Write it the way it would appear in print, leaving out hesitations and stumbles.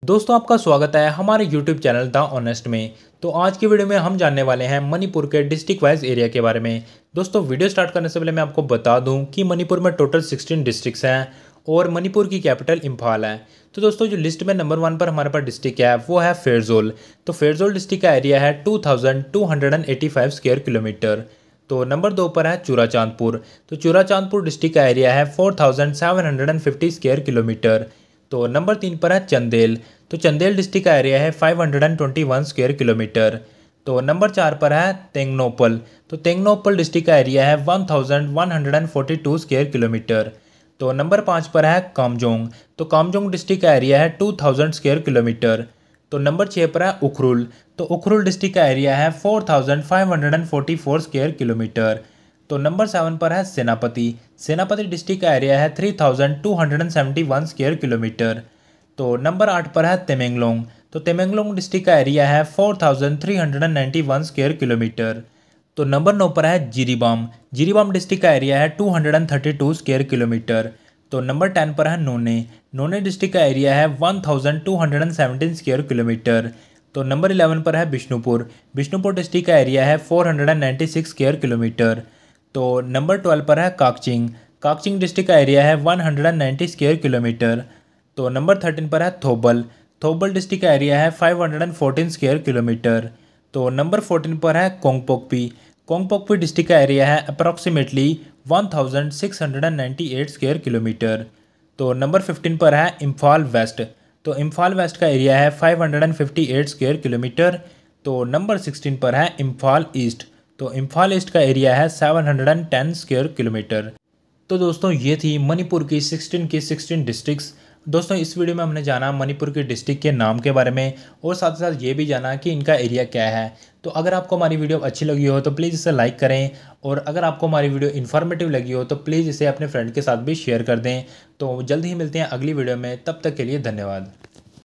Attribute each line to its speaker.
Speaker 1: दोस्तों आपका स्वागत है हमारे YouTube चैनल द ऑनेस्ट में। तो आज की वीडियो में हम जानने वाले हैं मणिपुर के डिस्ट्रिक्ट वाइज एरिया के बारे में। दोस्तों वीडियो स्टार्ट करने से पहले मैं आपको बता दूं कि मणिपुर में टोटल 16 डिस्ट्रिक्ट्स हैं और मणिपुर की कैपिटल इम्फाल है। तो दोस्तों जो लिस्ट में नंबर 1 पर हमारे पास डिस्ट्रिक्ट है वो है फेरजोल। तो फेरजोल डिस्ट्रिक्ट का एरिया है 2285 स्क्वायर किलोमीटर। तो नंबर 2 पर है चूराचांदपुर। तो चूराचांदपुर डिस्ट्रिक्ट का एरिया है 4750 स्क्वायर किलोमीटर। तो नंबर 3 पर है चंदेल। तो चंदेल डिस्ट्रिक्ट का एरिया है 521 स्क्वायर किलोमीटर। तो नंबर 4 पर है तेंगनोपल। तो तेंगनोपल डिस्ट्रिक्ट का एरिया है 1142 स्क्वायर किलोमीटर। तो नंबर 5 पर है कामजोंग। तो कामजोंग डिस्ट्रिक्ट का एरिया है 2000 स्क्वायर किलोमीटर। तो नंबर 6 पर है उखरुल। तो उखरुल डिस्ट्रिक्ट का एरिया है 4544 स्क्वायर किलोमीटर। तो नंबर 7 पर है सेनापति। सेनापति डिस्ट्रिक्ट का एरिया है 3271 स्क्वायर किलोमीटर। तो नंबर 8 पर है तमेंगलोंग। तो तमेंगलोंग डिस्ट्रिक्ट का एरिया है 4391 स्क्वायर किलोमीटर। तो नंबर 9 पर है जिरीबाम। जिरीबाम डिस्ट्रिक्ट का एरिया है 232 स्क्वायर किलोमीटर। तो नंबर 10 पर है नोने। नोने डिस्ट्रिक्ट का एरिया है 1217 स्क्वायर किलोमीटर। तो नंबर 11 पर है बिष्णुपुर। बिष्णुपुर डिस्ट्रिक्ट का एरिया है 496 स्क्वायर किलोमीटर। तो नंबर 12 पर है काकचिंग। काकचिंग डिस्ट्रिक्ट का एरिया है 190 स्क्वायर किलोमीटर। तो नंबर 13 पर है थोबल। थोबल डिस्ट्रिक्ट का एरिया है 514 स्क्वायर किलोमीटर। तो नंबर 14 पर है कोंगपोकपी। कोंगपोकपी डिस्ट्रिक्ट का एरिया है अप्रॉक्सीमेटली 1698 स्क्वायर किलोमीटर। तो नंबर 15 पर है इम्फाल वेस्ट। तो इम्फाल वेस्ट का एरिया है 558 स्क्वायर किलोमीटर। तो नंबर 16 पर है इम्फाल ईस्ट। तो इम्फाल ईस्ट का एरिया है 710 स्क्वायर किलोमीटर। तो दोस्तों ये थी मणिपुर की 16 डिस्ट्रिक्ट्स। दोस्तों इस वीडियो में हमने जाना मणिपुर के डिस्ट्रिक्ट के नाम के बारे में और साथ ही साथ ये भी जाना कि इनका एरिया क्या है। तो अगर आपको हमारी वीडियो अच्छी लगी हो तो प्लीज़ इसे लाइक करें और अगर आपको हमारी वीडियो इन्फॉर्मेटिव लगी हो तो प्लीज़ इसे अपने फ्रेंड के साथ भी शेयर कर दें। तो जल्द ही मिलते हैं अगली वीडियो में, तब तक के लिए धन्यवाद।